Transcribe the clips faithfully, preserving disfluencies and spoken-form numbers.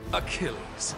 Achilles.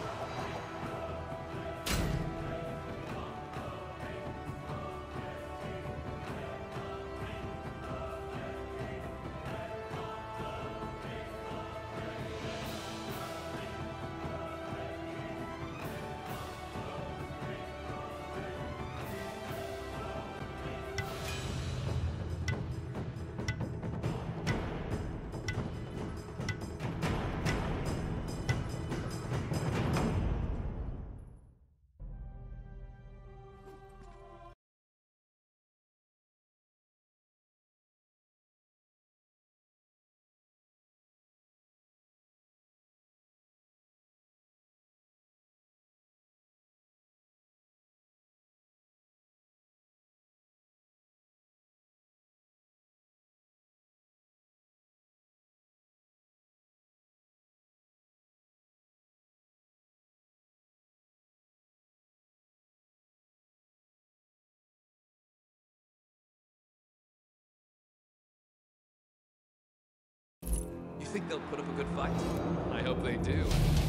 You think they'll put up a good fight? I hope they do.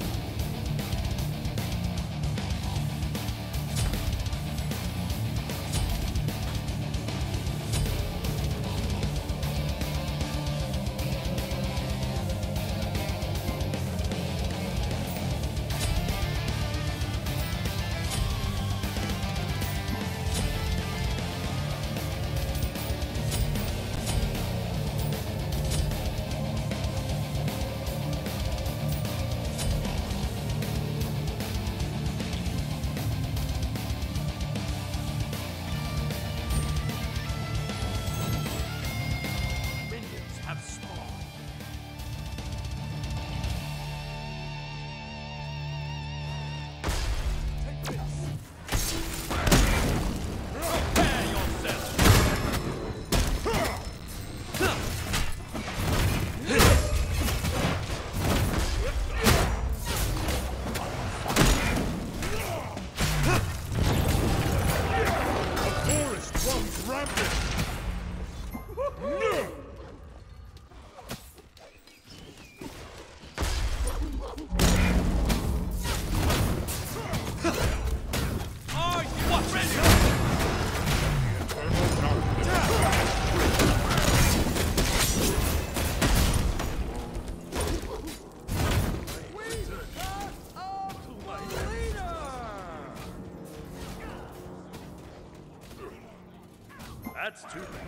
That's too bad.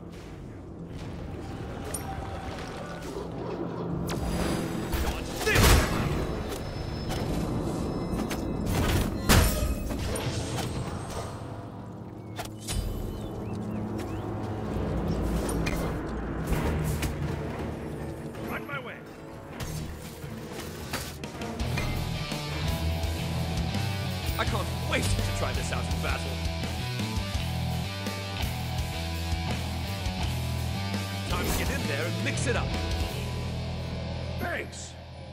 On my way. I can't wait to try this out in battle. Time to get in there and mix it up. Thanks.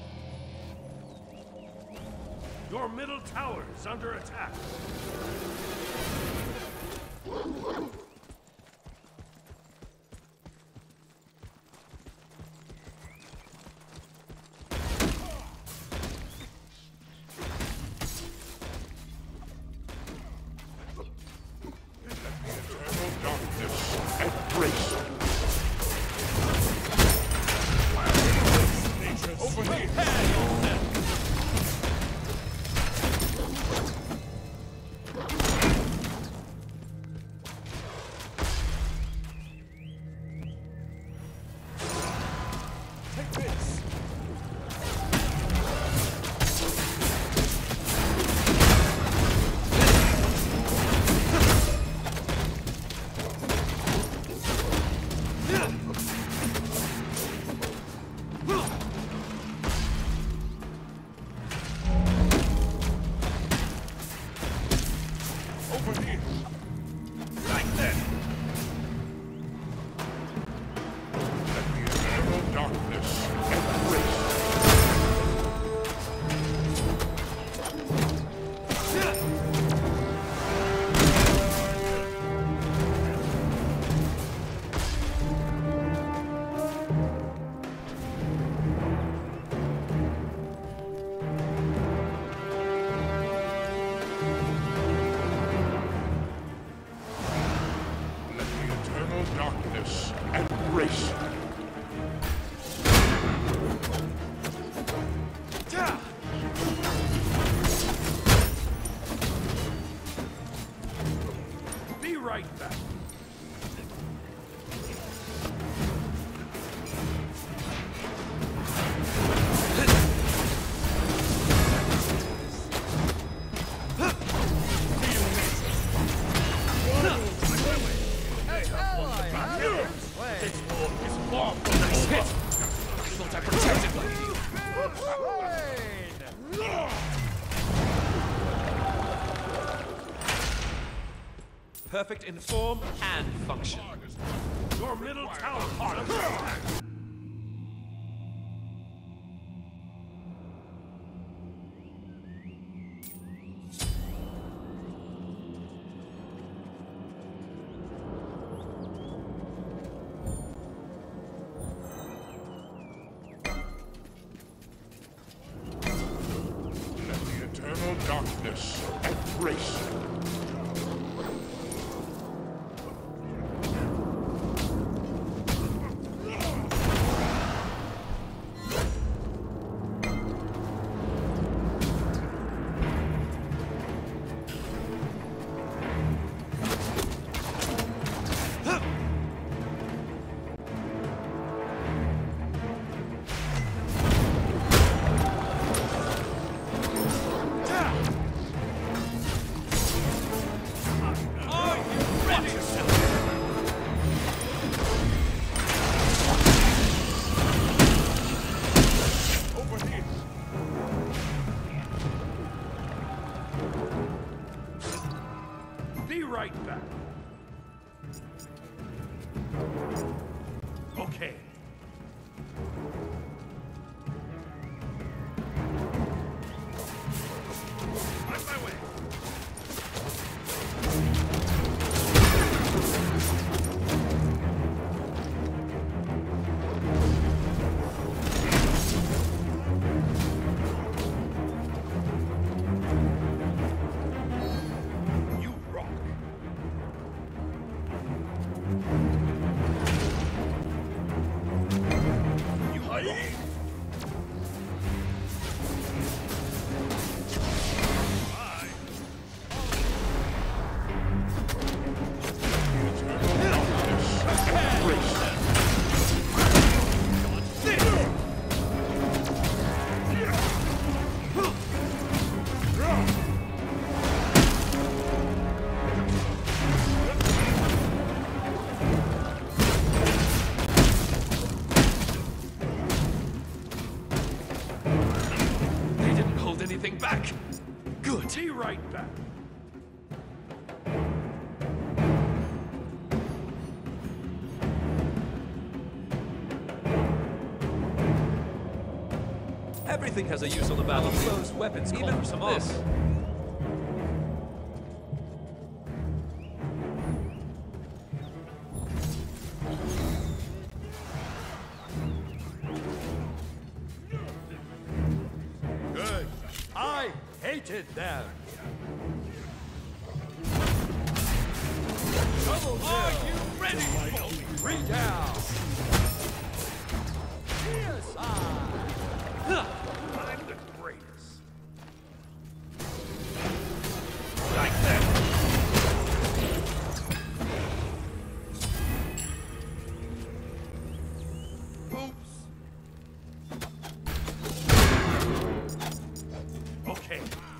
Your middle tower is under attack. perfect in form and function. Your middle tower is under attack. Darkness embrace. Be right back. Okay. On my way. You rock. You hide. They didn't hold anything back. Good. Be right back. Everything has a use on the battlefield. Those weapons call for some armor. Good. I hated them. Double kill. Are you ready for me? Three down. Yes, I. I'm the greatest. Like that. Okay.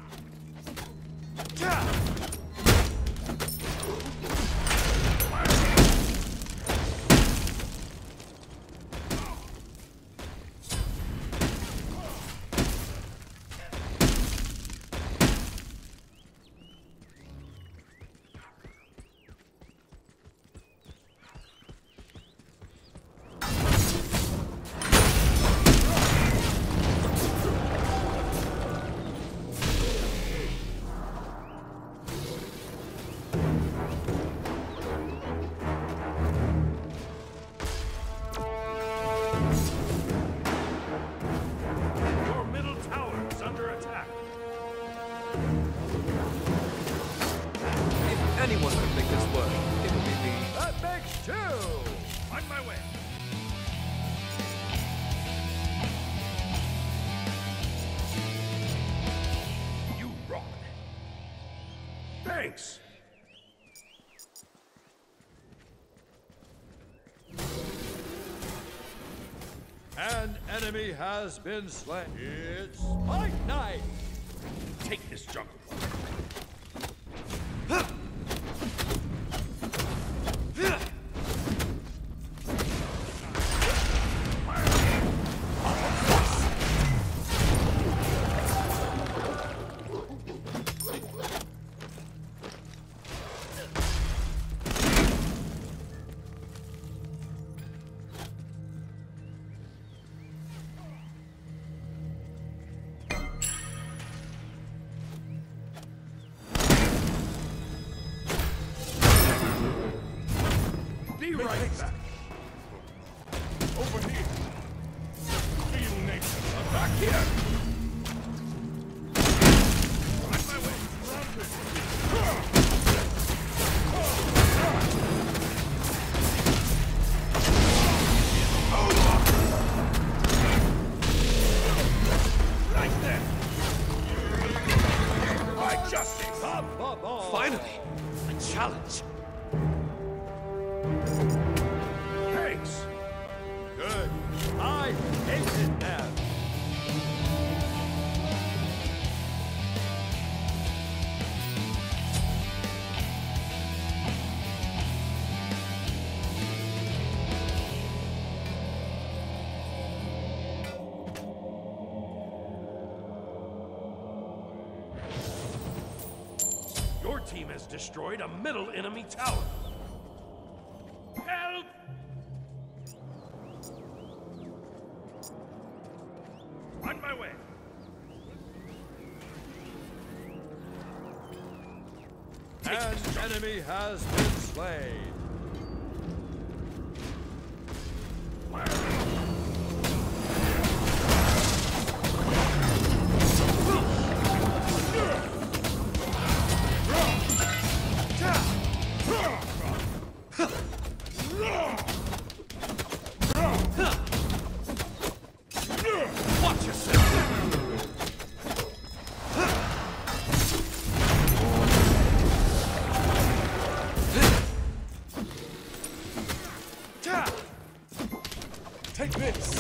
Your middle tower is under attack. If anyone could make this work, it would be me. That makes two. On my way. You rock. Thanks. An enemy has been slain. It's Fight Night. Take this jungle. right haste. back. Over here. Feel nation. Attack here. On my way. Like that. My justice. Up the ball. Finally, a challenge. Thanks. Good. I hated them. Your team has destroyed a middle enemy tower. Help! On my way. An enemy has been slain. Watch yourself. Take this.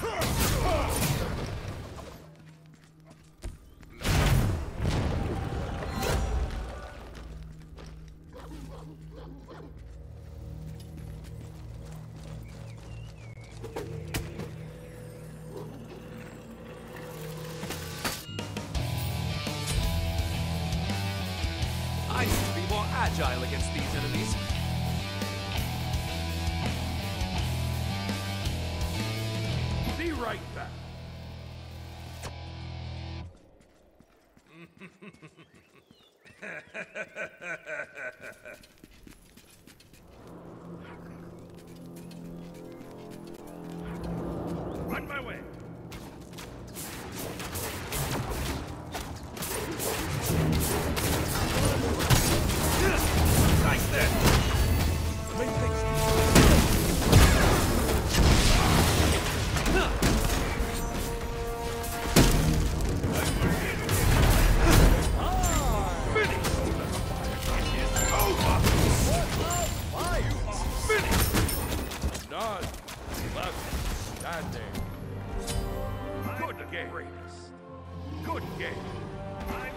I need to be more agile against these enemies. Be right back. On my way. Like that. Make haste. None left standing. Good game. Good game. I'm